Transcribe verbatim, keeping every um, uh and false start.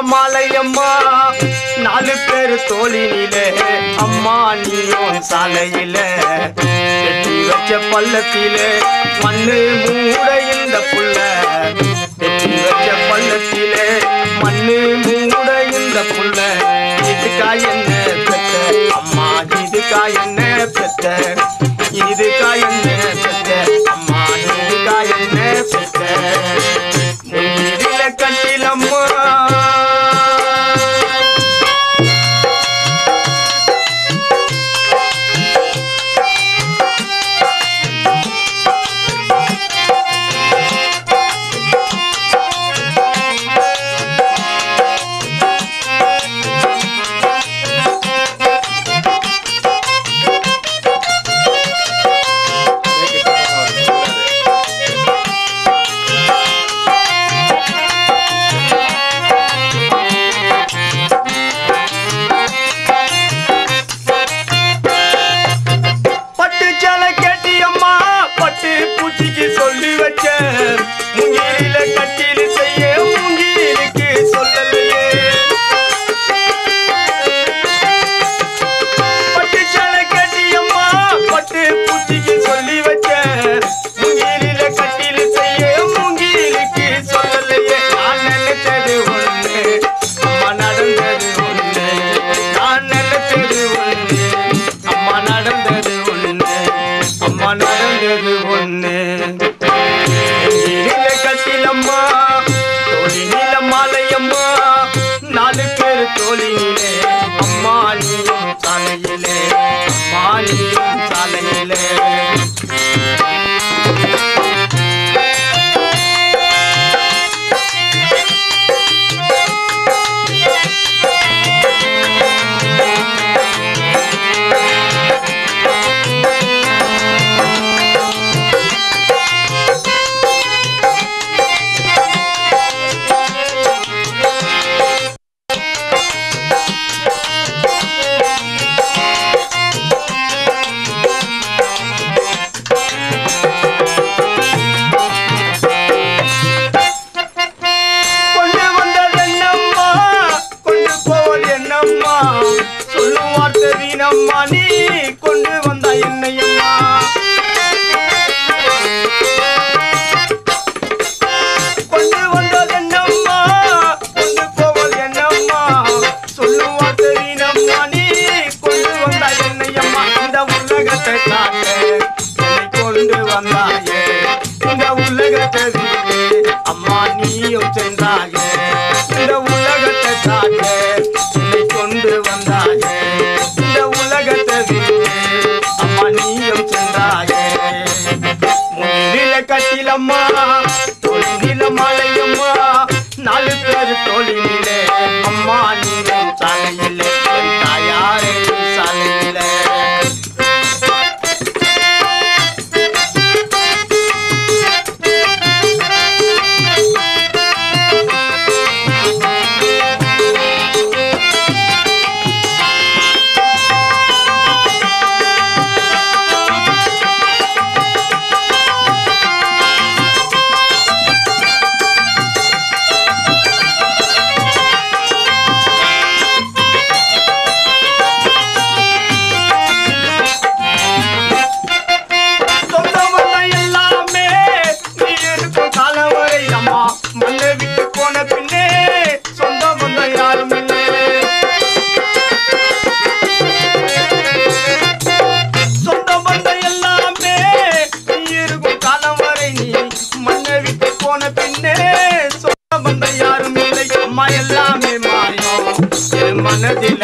மாலையம்மா நாலு பேர் தோளினிலே அம்மா நீயும் சாலையில கட்டி வச்ச பள்ளத்திலே மண்ணு மூட இந்த புள்ள கட்டி வச்ச பள்ளத்திலே மண்ணு மூட இந்த புள்ள இதுக்கா என்ன பெத்த அம்மா இதுக்கா என்ன பெத்த இதுக்கா என்ன பெத்த அம்மா இதுக்கா என்ன பெத்த இதுல கட்டிலம்மா சொல்லி வச்ச முங்கில கட்டில் செய்ய முங்கிலுக்கு சொல்லலையே பட்டு சலை கட்டியம்மா பட்டு பூச்சிக்கு சொல்லி வச்ச முங்கில கட்டில் செய்ய முங்கிலுக்கு சொல்லலையே நான் நினைச்சது ஒண்ணு அம்மா நடந்தது ஒண்ணு நான் நினைச்சது ஒண்ணு அம்மா நடந்தது ஒண்ணு அம்மா நடந்தது ஒண்ணு கட்டிலம்மா தோழி நீல மாலையம்மா நாலு பேர் தோழினிலே அம்மா நீயும் சாலையிலே அம்மா நீயும் சாலையிலே சொல்லும் வார்த்தை வீணம்மா நீ கொண்டு வந்த என்னையம்மா கொண்டு வந்தது என்னம்மா கொண்டு போவல் என்னம்மா சொல்லும் வார்த்தை வீணம்மா நீ கொண்டு வந்த என்னையம்மா இந்த உலகத்தை காட்ட என்னை கொண்டு வந்தாயே இந்த உலகத்தை அம்மா நீயும் சென்றாயே இந்த உலகத்தை காட்ட கொண்டு வந்தாயே இந்த உலகத்தை அம்மா நீயும் சென்றாயே முன்னில கட்டிலம்மா தொழில மாலையம்மா நாலு பேர் தொழிலே அம்மா நீயும் சாலையிலே தாயாரே சாலையிலே எல்லாமே மாயம் மனதில்